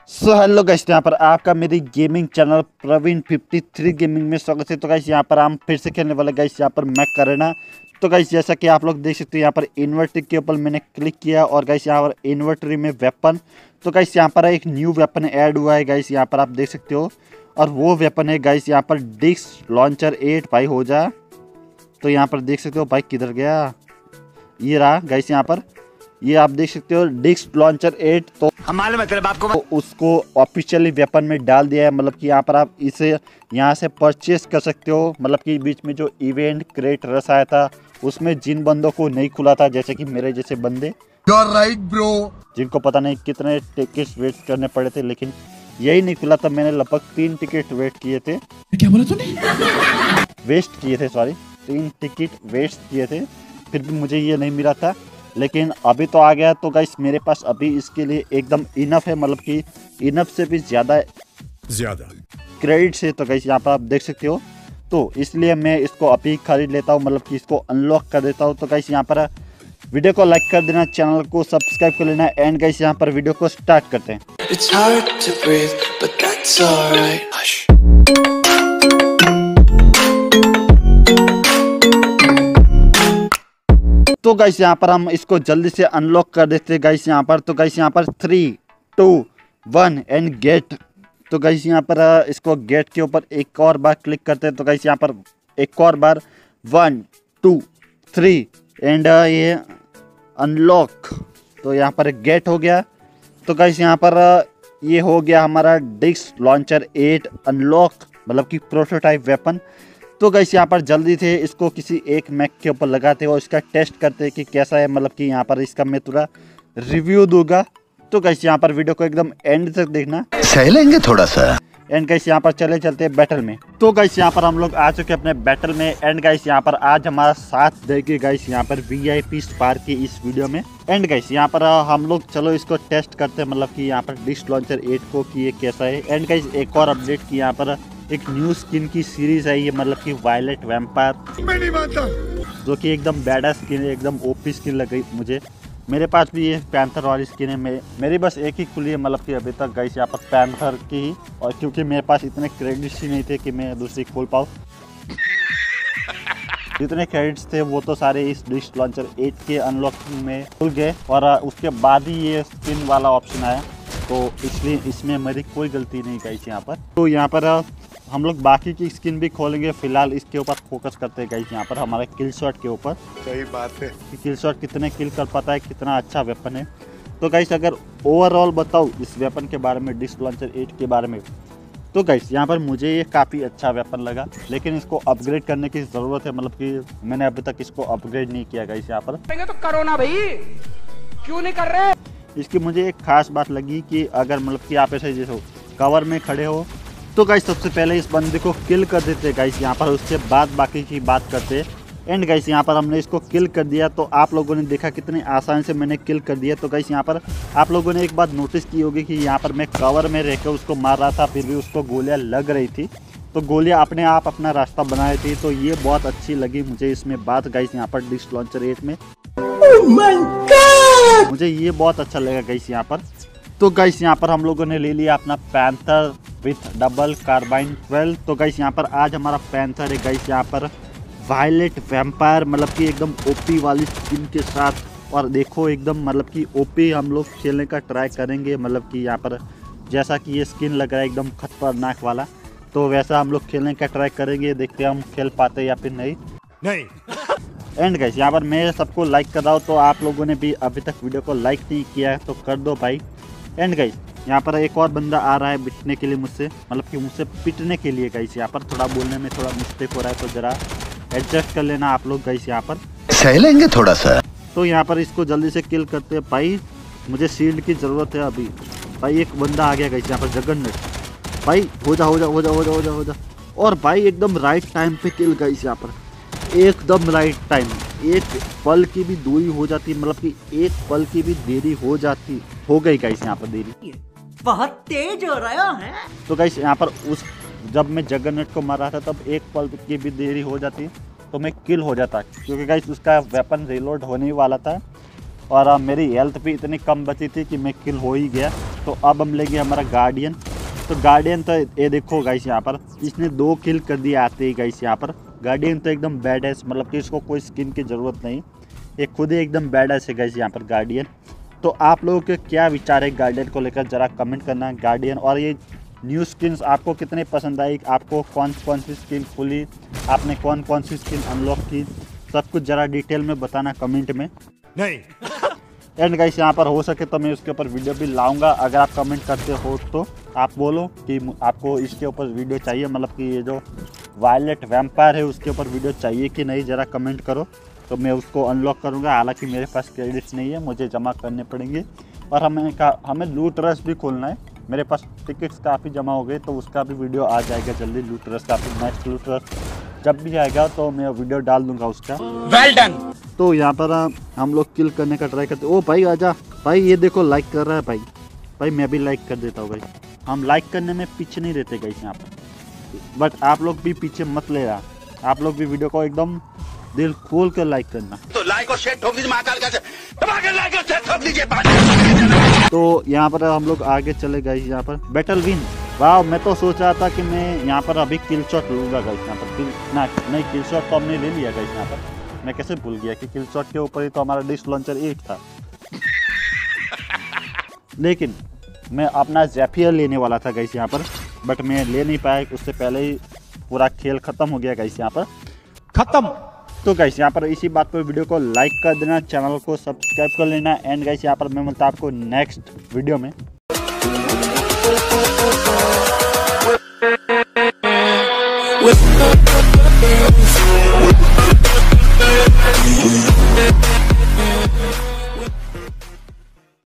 So hello guys, यहाँ पर आपका मेरी गेमिंग चैनल प्रवीण 53 गेमिंग में स्वागत है। तो गाइस यहाँ पर हम फिर से खेलने वाले गाइस यहाँ पर मैं करना। तो गाइस जैसा कि आप लोग देख सकते हो यहाँ पर इन्वर्टरी के ऊपर मैंने क्लिक किया और गाइस यहाँ पर इन्वर्टरी में वेपन। तो गाइस यहाँ पर एक न्यू वेपन ऐड हुआ है गाइस, यहाँ पर आप देख सकते हो। और वो वेपन है गाइस यहाँ पर डिस्क लॉन्चर 8। भाई हो जा। तो यहाँ पर देख सकते हो भाई किधर गया, ये रहा गाइस यहाँ पर, ये आप देख सकते हो डिस्क लॉन्चर 8। तो हमारे मतलब आपको उसको ऑफिशियली वेपन में डाल दिया है, मतलब कि यहाँ पर आप इसे यहाँ से परचेस कर सकते हो। मतलब कि बीच में जो इवेंट क्रेट रस आया था उसमें जिन बंदों को नहीं खुला था, जैसे कि मेरे जैसे बंदे, यू आर राइट ब्रो, जिनको पता नहीं कितने टिकट्स वेस्ट करने पड़े थे, लेकिन यही नहीं खुला था। मैंने लगभग 3 टिकट वेस्ट किए थे। क्या बोला तूने? वेस्ट किए थे, सॉरी 3 टिकट वेस्ट किए थे, फिर भी मुझे ये नहीं मिला था। लेकिन अभी तो आ गया। तो गाइस मेरे पास अभी इसके लिए एकदम इनफ है, मतलब कि इनफ से भी ज़्यादा क्रेडिट्स है। तो गाइस यहाँ पर आप देख सकते हो, तो इसलिए मैं इसको अभी खरीद लेता हूँ, मतलब कि इसको अनलॉक कर देता हूँ। तो गाइस यहाँ पर वीडियो को लाइक कर देना, चैनल को सब्सक्राइब कर लेना एंड गाइस यहाँ पर वीडियो को स्टार्ट करते हैं। It's hard to breathe, but that's alright. Hush. तो गाइस यहाँ पर हम इसको जल्दी से अनलॉक कर देते हैं गाइस यहाँ पर। तो गाइस यहाँ पर 3, 2, 1 एंड गेट। तो गाइस यहाँ पर इसको गेट के ऊपर एक और बार क्लिक करते हैं। तो गाइस यहाँ पर एक और बार 1, 2, 3 एंड ये अनलॉक। तो यहाँ पर गेट हो गया। तो गाइस यहाँ पर ये हो गया हमारा डिस्क लॉन्चर 8 अनलॉक, मतलब कि प्रोटोटाइप वेपन। तो गाइस यहाँ पर जल्दी से इसको किसी एक मैक के ऊपर लगाते हैं और इसका टेस्ट करते हैं कि कैसा है, मतलब कि यहाँ पर इसका मैं पूरा रिव्यू दूंगा। तो गाइस यहाँ पर वीडियो को एकदम एंड तक देखना, सह लेंगे थोड़ा सा। एंड गाइस यहाँ पर चलते हैं बैटल में। तो गाइस यहाँ पर हम लोग आ चुके हैं अपने बैटल में। एंड गाइस यहाँ पर आज हमारा साथ देंगे गाइस यहाँ पर VIP स्पार की इस वीडियो में। एंड गाइस यहाँ पर हम लोग चलो इसको टेस्ट करते हैं, मतलब कि यहाँ पर डिस्क लॉन्चर 8 को कि ये कैसा है। एंड गाइस एक और अपडेट की यहाँ पर एक न्यू स्किन की सीरीज है ये, मतलब कि वायलेट वैम्पायर, मैं नहीं मानता, जो कि एकदम बैडा स्किन है, एकदम OP स्किन लग गई मुझे। मेरे पास भी ये पैंथर वाली स्किन है, मेरी बस एक ही खुली है, मतलब कि अभी तक गाइस यहाँ पर पैंथर की ही। और क्योंकि मेरे पास इतने क्रेडिट्स ही नहीं थे कि मैं दूसरी खोल पाऊँ, जितने क्रेडिट्स थे वो तो सारे इस डिस्क लॉन्चर 8 के अनलॉकिंग में खुल गए और उसके बाद ही ये स्किन वाला ऑप्शन आया। तो इसलिए इसमें मेरी कोई गलती नहीं गाइस यहाँ पर। तो यहाँ पर हम लोग बाकी की स्किन भी खोलेंगे, फिलहाल इसके ऊपर फोकस करते हैं गाइस यहाँ पर हमारे किल शॉट के ऊपर। सही बात है कि किल शॉट कितने किल कर पाता है, कितना अच्छा वेपन है। तो गाइस अगर ओवरऑल बताऊँ इस वेपन के बारे में, डिस्क लॉन्चर 8 के बारे में, तो गाइस यहाँ पर मुझे ये काफ़ी अच्छा वेपन लगा, लेकिन इसको अपग्रेड करने की ज़रूरत है। मतलब कि मैंने अभी तक इसको अपग्रेड नहीं किया गाइस यहाँ पर। तो करो ना भाई, क्यों नहीं कर रहे? इसकी मुझे एक खास बात लगी कि अगर मतलब कि आप ऐसे जैसे कवर में खड़े हो तो गाइस सबसे पहले इस बंदे को किल कर देते हैं गाइस यहाँ पर, उसके बाद बाकी की बात करते हैं। एंड गाइस यहाँ पर हमने इसको किल कर दिया। तो आप लोगों ने देखा कितनी आसानी से मैंने किल कर दिया। तो गाइस यहाँ पर आप लोगों ने एक बात नोटिस की होगी कि यहाँ पर मैं कवर में रहकर उसको मार रहा था, फिर भी उसको गोलियाँ लग रही थी। तो गोलियाँ अपने आप अपना रास्ता बनाई थी। तो ये बहुत अच्छी लगी मुझे इसमें बात गाइस यहाँ पर डिस्क लॉन्चर 8 में। मुझे ये बहुत अच्छा लगा गाइस यहाँ पर। तो गाइस यहाँ पर हम लोगों ने ले लिया अपना पैंथर विथ डबल कार्बाइन 12। तो गाइस यहाँ पर आज हमारा पैंथर है गाइस यहाँ पर वायलेट वैम्पायर, मतलब कि एकदम OP वाली स्किन के साथ। और देखो एकदम मतलब कि OP हम लोग खेलने का ट्राई करेंगे, मतलब कि यहाँ पर जैसा कि ये स्किन लग रहा है एकदम खतरनाक वाला, तो वैसा हम लोग खेलने का ट्राई करेंगे। देखते हैं हम खेल पाते हैं या फिर नहीं। एंड गाइस यहाँ पर मैं सबको लाइक कर रहा हूँ, तो आप लोगों ने भी अभी तक वीडियो को लाइक नहीं किया है तो कर दो भाई। एंड गाइस यहाँ पर एक और बंदा आ रहा है पिटने के लिए मुझसे, मतलब कि मुझसे पिटने के लिए गाइस। यहाँ पर थोड़ा बोलने में थोड़ा मिस्टेक हो रहा है, तो ज़रा एडजस्ट कर लेना आप लोग गाइस यहाँ पर। सह लेंगे थोड़ा सा। तो यहाँ पर इसको जल्दी से किल करते हैं भाई, मुझे शील्ड की ज़रूरत है अभी। भाई एक बंदा आ गया गाइस यहाँ पर, जगन्नाथ भाई, हो जा हो जा हो जा हो जा हो जा हो जा। और भाई एकदम राइट टाइम पे किल गाइस यहाँ पर, एकदम राइट टाइम। एक पल की भी दूरी हो जाती, मतलब कि एक पल की भी देरी हो जाती, हो गई गाइस यहाँ पर देरी, बहुत तेज हो रहा है। तो गाइस यहाँ पर उस जब मैं जगन्नाथ को मार रहा था तब एक पल की भी देरी हो जाती तो मैं किल हो जाता, क्योंकि गाइस उसका वेपन रिलोड होने ही वाला था और मेरी हेल्थ भी इतनी कम बची थी कि मैं किल हो ही गया। तो अब हम लेंगे हमारा गार्डियन। तो गार्डियन तो ये देखो गाइस यहाँ पर इसने 2 किल कर दिए आते ही गाइस यहाँ पर। गार्डियन तो एकदम बैडएस, मतलब कि इसको कोई स्किन की ज़रूरत नहीं, ये खुद ही एकदम बैडएस है गाइस यहाँ पर गार्डियन। तो आप लोगों के क्या विचार है गार्डियन को लेकर, ज़रा कमेंट करना। गार्डियन और ये न्यू स्किन्स आपको कितने पसंद आई, आपको कौन कौन सी स्किन खुली, आपने कौन कौन सी स्किन अनलॉक की, सब कुछ ज़रा डिटेल में बताना कमेंट में। नहीं एंड गाइस यहाँ पर हो सके तो मैं उसके ऊपर वीडियो भी लाऊंगा। अगर आप कमेंट करते हो तो आप बोलो कि आपको इसके ऊपर वीडियो चाहिए, मतलब कि ये जो वायलेट वैम्पायर है उसके ऊपर वीडियो चाहिए कि नहीं, ज़रा कमेंट करो तो मैं उसको अनलॉक करूँगा। हालांकि मेरे पास क्रेडिट्स नहीं है, मुझे जमा करने पड़ेंगे और हमें लूट रश भी खोलना है। मेरे पास टिकट्स काफ़ी जमा हो गए तो उसका भी वीडियो आ जाएगा जल्दी। लूट रश का भी नेक्स्ट लूट रश जब भी आएगा तो मैं वीडियो डाल दूंगा उसका। Well done. तो यहाँ पर हम लोग किल करने का ट्राई करते। ओ भाई आजा भाई, ये देखो लाइक कर रहा है भाई। भाई मैं भी लाइक कर देता हूँ भाई। हम लाइक करने में पीछे नहीं रहते गाइस यहाँ पर, बट आप लोग भी पीछे मत ले रहा। आप लोग भी वीडियो को एकदम दिल खोल कर लाइक करना। तो लाइक और शेयर ठोक दीजिए महाकाल का, लाइक और शेयर ठोक दीजिए। तो यहाँ पर हम लोग आगे चले गए। यहाँ पर बैटल विन, वाह। मैं तो सोच रहा था कि मैं यहाँ पर अभी किल शॉट लूँगा गाइस। यहाँ पर नहीं किल शॉट तो हमने ले लिया गाइस। यहाँ पर मैं कैसे भूल गया कि किल शॉट के ऊपर ही तो हमारा डिश लॉन्चर 8 था। लेकिन मैं अपना ज़ेफियर लेने वाला था गाइस यहाँ पर, बट मैं ले नहीं पाया। उससे पहले ही पूरा खेल ख़त्म हो गया गाइस यहाँ पर, ख़त्म। तो गाइस यहाँ पर इसी बात पर वीडियो को लाइक कर देना, चैनल को सब्सक्राइब कर लेना। एंड गाइस यहाँ पर मैं मिलता हूँ आपको नेक्स्ट वीडियो में। With